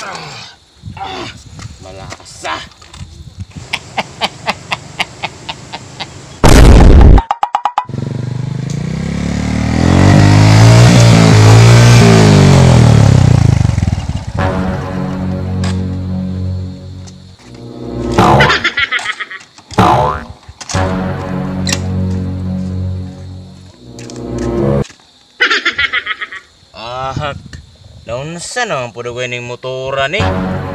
Malasa. Ahak. Naunsa naman po daw yung motora ni?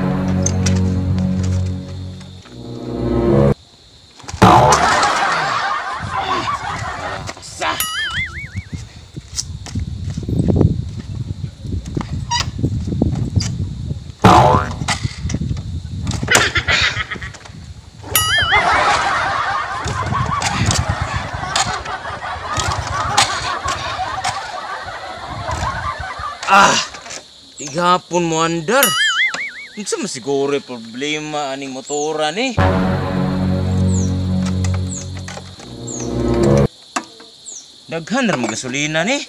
Malasa. Igapon mo andar. Unsa man siguro problema aning motora ni? Daghan ra mag gasolina ni.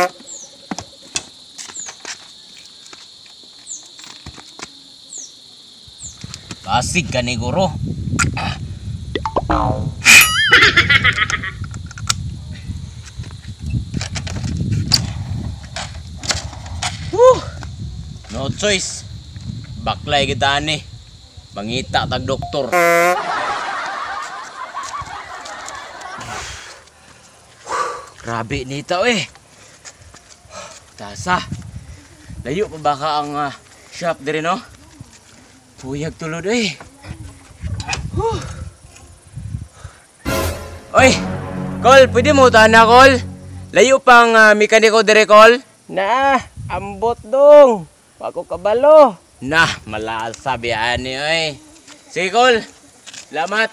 Basig ka ni guro. No choice. Baklay kita ni. Mangita tag doktor. Grabe nito eh. Tasa. Layo pa baka ang shop diri no? Puyag tulod eh. Oy, Col, pwede mo tahan na, Col? Layo pang mekaniko diri, Col? Na, ambot dong. Wako kabalo. Nah, malasa biyaan ni, oy. Sige, Col. Salamat.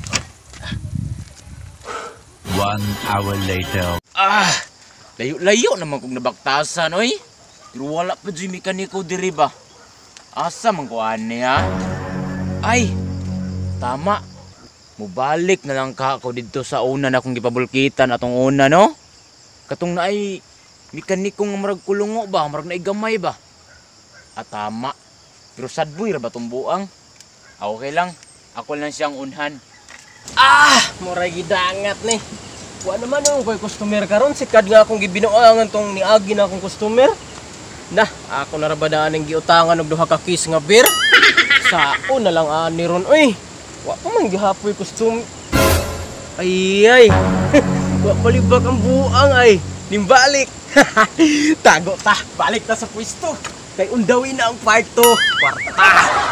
1 hour later. Layo-layo naman kung nabaktasan, oy. Pero wala pa dyan mekaniko diri ba? Asa man ko ani, ha? Ay, tama. Mubalik na lang ka ako dito sa una na kong gipabulkitan atong una, no? Katong na ay mekanikong marag kulungo ba? Marag naigamay ba? Tama. Pero sadboy ra ba tong buang? Okay lang. Ako lang siyang unhan. Muray gidangat ni. Wa naman ang koy customer karon sikad nga akong gibinuangan tong niagi na akong customer. Nah, ako na ra ba daan ang giutangan og duha ka kis nga beer? Sao na lang ani ron oy. Wa pa man gihapoy customer. Ay. Wa palibak ang buang ay. Nimbalik. Tago ta, balik ta sa pwesto. Kay undawin na ang part 2. Kwarta.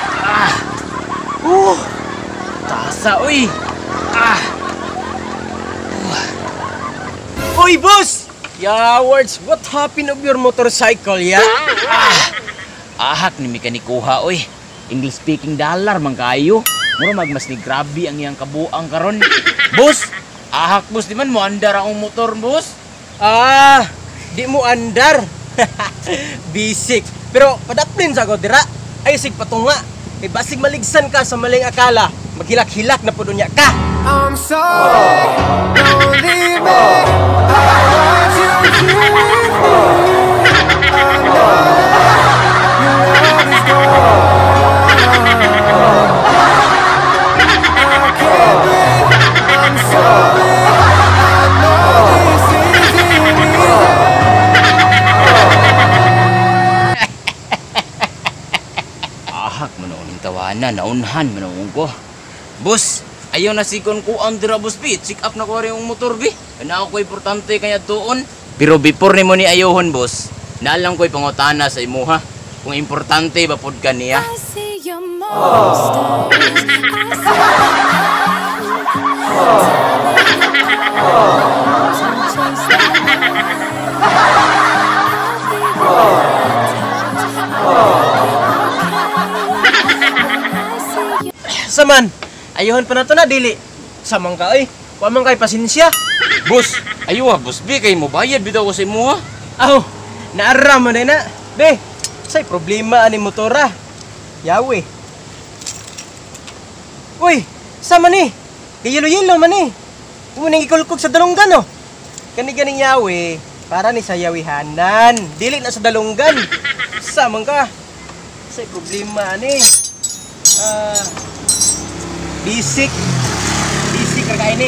Tasa, uy. Uy, boss! Yawards, what happened of your motorcycle, ya? Ahak ni mekanikuha, uy. English speaking dollar man kayo. Mura magmas ni grabe ang iyang kabuang karon. Boss, ahak boss, di man mo andar akong motor, boss. Di mo andar. Bisik. Pero padaplin sa ko dira. Ay sig patunga. Kay basig maligsan ka sa maling akala. Maghilak-hilak na po dunya ka. I'm sorry, don't leave me. I want you here with me. I know your love is gone. I can't breathe. I'm sorry. I know this isn't easy. Ahak manoon tawanan, naunhan manoon ko. Boss, ayaw na sikon ko ang dira boss bi. Check up na ko rin yung motor bi. Kana ako importante kaya doon. Pero before ni mo ni ayohon boss, naalang ko'y pangutana sa imuha. Kung importante ba pod ka niya. I see your monsters. Saman, ayohon pa na to na dili. Samang ka oy. Wa man kay pasensya. Boss, ayaw boss bi kay mo bayad bitaw ko sa imuha. Aw, naara man na. Be, say problema ani motora. Yawe. Uy, sama ni. Kayelo-yelo man ni. Kuning ikulkog sa dalunggan no. Kani-ganing yawe para ni sa yawihanan. Dili na sa dalunggan. Samang ka. Say problema ni. Bisik. Bisik ra ini.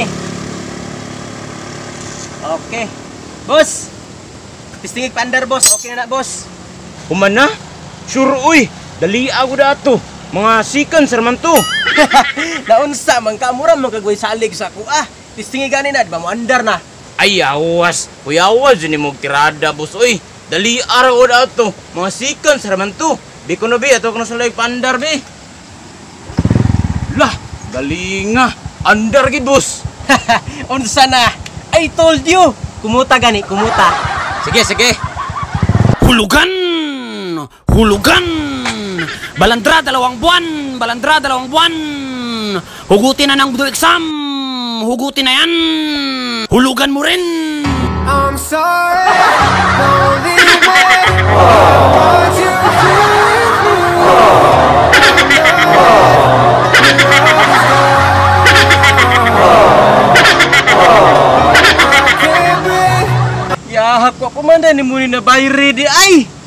Oke. Bos. Pistingig pandar, bos. Oke na, bos. Kumana? Sure uy, dali ako dato. Mga sikan sarman to. Naunsa man ka mura man kagway salig sa ako. Pistingig gani na, ba mo andar na. Ay awas, kuyawas ni mo tirada boss uy. Dali araw dato. Mga sikan sarman to. Biko no bi ato kono sa pandar bi. Lah, dali nga. Andar gid boss. Unsa na? I told you. Kumuta gani, kumuta. Sige, sige. Hulugan! Hulugan! Balandra, 2 buwan! Balandra, 2 buwan! Hugutin na ng budo exam! Hugutin na yan! Hulugan mo rin! I'm sorry, don't leave me. What you Ya, ako man ni muni na bayre di ay.